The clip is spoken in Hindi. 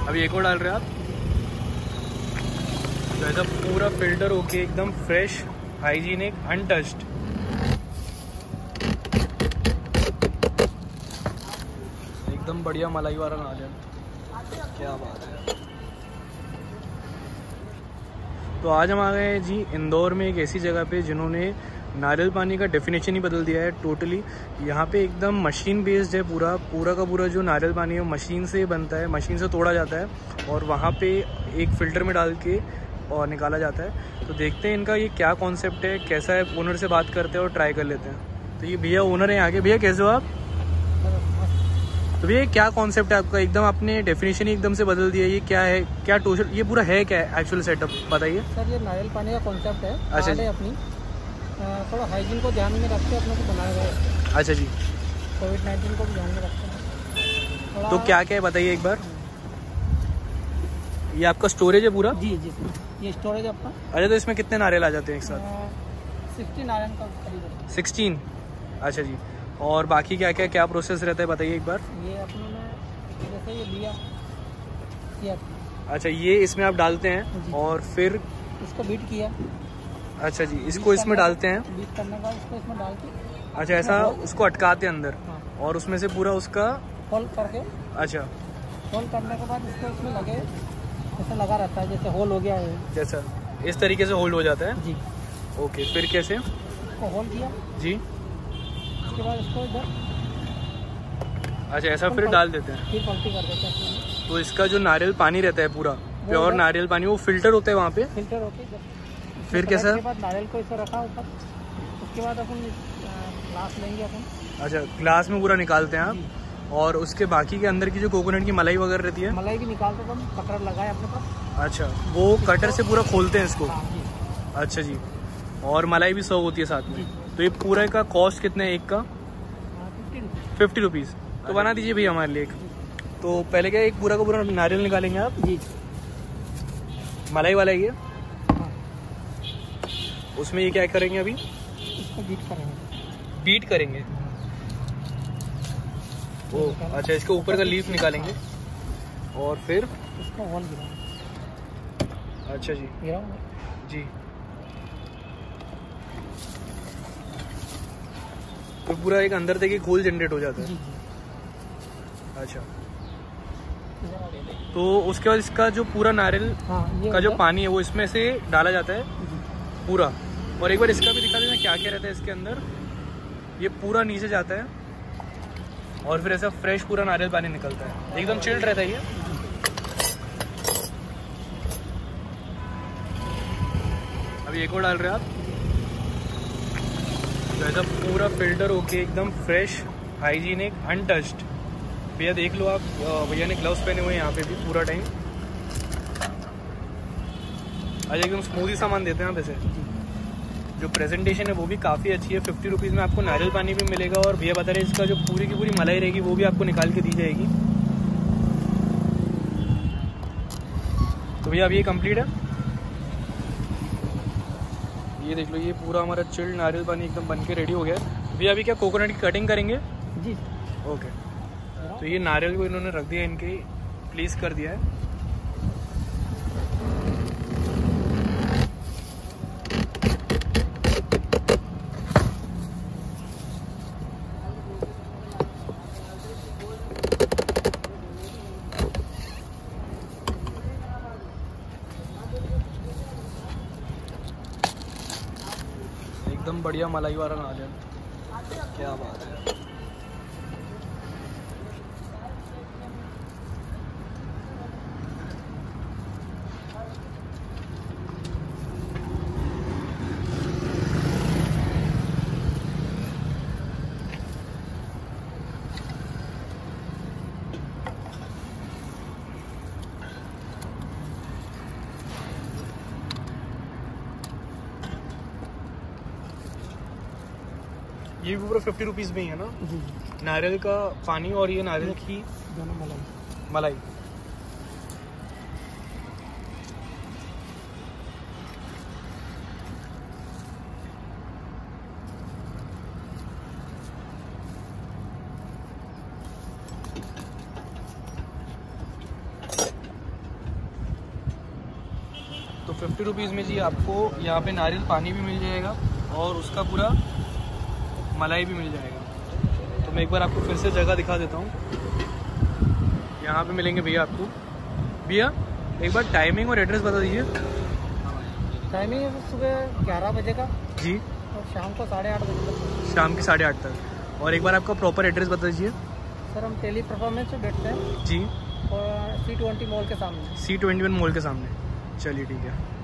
अभी एक और डाल रहे हैं आप। वैसा पूरा फिल्टर होके एकदम फ्रेश, हाइजीनिक, अनटच्ड। एकदम बढ़िया मलाई वाला नारियल, क्या बात है। तो आज हम आ गए हैं जी इंदौर में एक ऐसी जगह पे जिन्होंने नारियल पानी का डेफिनेशन ही बदल दिया है टोटली। यहाँ पे एकदम मशीन बेस्ड है, पूरा का पूरा जो नारियल पानी है वो मशीन से बनता है, मशीन से तोड़ा जाता है और वहाँ पे एक फ़िल्टर में डाल के और निकाला जाता है। तो देखते हैं इनका ये क्या कॉन्सेप्ट है, कैसा है। ओनर से बात करते हैं और ट्राई कर लेते हैं। तो ये भैया ओनर हैं आगे। भैया कैसे हो आप? तो भैया क्या कॉन्सेप्ट है आपका? एकदम आपने डेफिनेशन ही एकदम से बदल दिया। ये क्या है, क्या टोटल ये पूरा है क्या है एक्चुअल सेटअप, बताइए सर। ये नारियल पानी का कॉन्सेप्ट है। अच्छा जी। अपनी थोड़ा हाइजीन को ध्यान में रखते अपने को बनाया गया है। अच्छा जी। कोविड-19 को भी ध्यान में रखते हैं। तो क्या क्या है बताइए एक बार। ये आपका स्टोरेज है पूरा? जी जी, ये स्टोरेज आपका। अच्छा, तो इसमें कितने नारियल आ जाते हैं एक साथ? 60 नारियल का करीब। 16। अच्छा जी। और बाकी क्या क्या प्रोसेस रहता है बताइए एक बार। ये अपने में जैसे ये लिया ये। अच्छा, ये इसमें आप डालते हैं और फिर इसको बीट किया। अच्छा जी, इसको इसमें डालते हैं। बीट करने के बाद इसको इसमें डाल के अच्छा, ऐसा उसको अटकाते हैं अंदर। हाँ। और उसमें से पूरा उसका होल करके। अच्छा, होल करने के बाद इसको इसमें लगे, ऐसा लगा रहता है जैसे होल हो गया है। जैसा इस तरीके से होल्ड हो जाता है जी। ओके, फिर कैसे? इसको होल किया जी। उसके बाद इसको इधर। अच्छा, ऐसा फिर डाल देते हैं, फिर पलटी कर देते हैं। तो इसका जो नारियल पानी रहता है पूरा प्योर नारियल पानी, वो फिल्टर होता है वहाँ पे। फिल्टर होके फिर कैसा? उसके बाद नारियल को इसे रखा ऊपर। उसके बाद अपन ग्लास लेंगे अपन। अच्छा, ग्लास में पूरा निकालते हैं आप। और उसके बाकी के अंदर की जो कोकोनट की मलाई वगैरह रहती है, मलाई भी निकालते तो हम कटर लगाए अपने पास। अच्छा, वो कटर से पूरा खोलते हैं इसको। हाँ जी। अच्छा जी। और मलाई भी सर्व होती है साथ में। तो ये पूरे का कॉस्ट कितना है एक का? 50 रुपीज़। तो बना दीजिए भैया हमारे लिए एक। तो पहले क्या, एक पूरा का पूरा नारियल निकालेंगे आप जी। मलाई वाला ये, हाँ। उसमें ये क्या करेंगे अभी? इसको बीट करेंगे। बीट करेंगे। ओ अच्छा, इसके ऊपर का लीफ निकालेंगे और फिर इसको होल गिराएंगे। अच्छा जी, गिराओगे जी। तो पूरा एक अंदर तक एक होल जनरेट हो जाता है। जी जी। अच्छा, तो उसके बाद इसका जो पूरा नारियल का जो पानी है वो इसमें से डाला जाता है पूरा। और एक बार इसका भी दिखा देना क्या क्या रहता है इसके अंदर। ये पूरा नीचे जाता है और फिर ऐसा फ्रेश पूरा नारियल पानी निकलता है, एकदम चिल्ड रहता है ये। अभी एक और डाल रहे हैं आप। वैसा पूरा फिल्टर होके एकदम फ्रेश, हाइजीनिक, अनटच्ड। भैया देख लो आप, भैया ने ग्लव्स पहने हुए हैं यहाँ पे भी पूरा टाइम। अच्छा, एकदम स्मूथ ही सामान देते हैं आप ऐसे। जो प्रेजेंटेशन है वो भी काफ़ी अच्छी है। 50 रुपीज़ में आपको नारियल पानी भी मिलेगा और भैया बता रहे हैं इसका जो पूरी की पूरी मलाई रहेगी वो भी आपको निकाल के दी जाएगी। तो भैया अब ये कंप्लीट है। ये देख लो, ये पूरा हमारा चिल्ड नारियल पानी एकदम बन के रेडी हो गया है। भैया अभी क्या कोकोनट की कटिंग करेंगे? जी। ओके। तो ये नारियल को इन्होंने रख दिया, इनके प्लेस कर दिया है। एकदम बढ़िया मलाई वाला नारियल, क्या बात है। ये भी पूरा 50 रुपीज़ में ही है ना? जी। नारियल का पानी और ये नारियल की दोनों मलाई। तो 50 रुपीज़ में जी आपको यहाँ पे नारियल पानी भी मिल जाएगा और उसका पूरा मलाई भी मिल जाएगा। तो मैं एक बार आपको फिर से जगह दिखा देता हूँ। यहाँ पे मिलेंगे भैया आपको। भैया एक बार टाइमिंग और एड्रेस बता दीजिए। टाइमिंग है सुबह 11 बजे का जी, और शाम को 8:30 बजे तक। शाम के 8:30 तक। और एक बार आपका प्रॉपर एड्रेस बता दीजिए। सर हम टेली परफॉर्मेंस में बैठते हैं जी, और C20 मॉल के सामने। C21 मॉल के सामने। चलिए ठीक है।